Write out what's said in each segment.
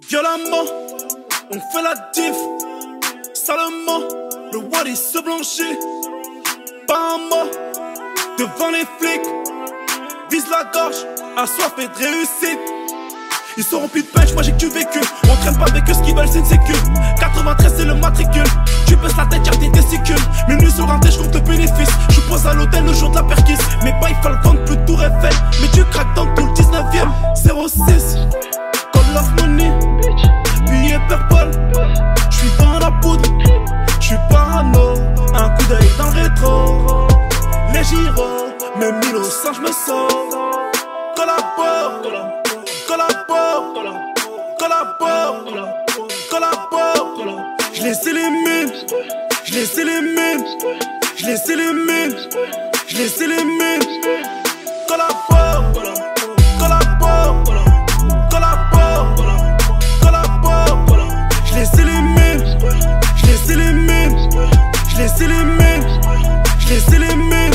Violemment, on fait la diff. Salement, le Wally se blanchit. Pas un mot devant les flics. Vise la gorge, assoiffé de réussite. Ils sont remplis de punch, moi j'ai que du vécu. On traîne pas avec eux, ce qu'ils veulent c'est une sécu. 93 c'est le matricule. Tu baisses la tête, y'a des testicules. Minuit sur un dé, je compte le bénéfice. Je pose à l'hôtel le jour de la perquise. Mais pas il faut le vendre, plus de tour Eiffel. Mais tu craques dans tout le 19ème. 06, call of money. Billet purple. J'suis dans la poudre. J'suis parano. Un coup d'œil dans le rétro. Les gyros, même 1000 au sang, j'me sauve. Collabore, collabore, collabore, collabore. Je les élimine, je les élimine, je les élimine, je les élimine. Collabore, collabore, collabore, collabore. Je les élimine, je les élimine, je les élimine, je les élimine.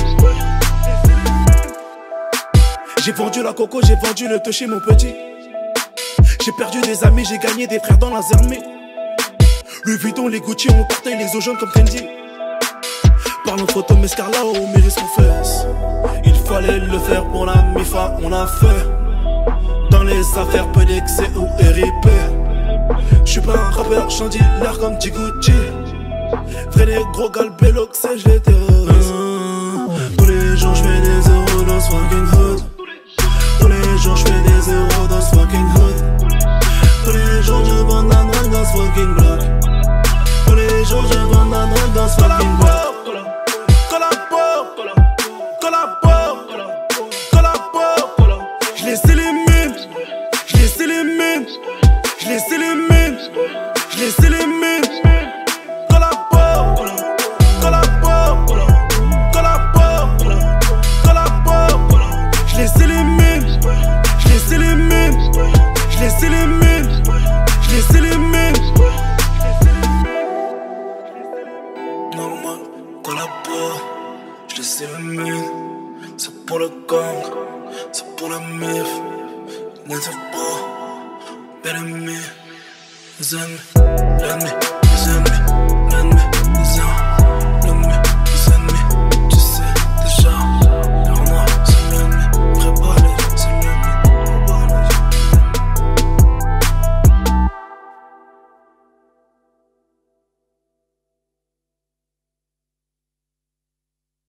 J'ai vendu la coco, j'ai vendu le toucher mon petit. J'ai perdu des amis, j'ai gagné des frères dans la zermie. Le Vuitton, les Gucci, on portait les eaux jaunes comme Fendi. Parlons photo, Mescarla, on mérite son fesses. Il fallait le faire pour la MIFA, on a fait. Dans les affaires, peu d'excès ou RIP. J'suis pas un rappeur, j'en l'air comme Gucci. Vrai les gros galbélo, que c'est, j'les terrorise. Tous les jours, j'fais des euros dans ce fucking hood. Tous les jours, j'fais des euros dans ce fucking hood. Tous les jours, je vends la drogue dans ce fucking bloc. Tous les jours, je vends la drogue dans ce fucking bloc. Collabore, collabore, collabore. Je les élimine, je les élimine, je les élimine, je les élimine. Collabore, collabore, collabore, collabore. Je les élimine, je les élimine, je les élimine, je les élimine. Normal, collabore, je les élimine. C'est pour le gang, c'est pour la mif. Les savent pas, l'ennemi, les ennemis, l'ennemi, les ennemis, l'ennemi, les ennemis.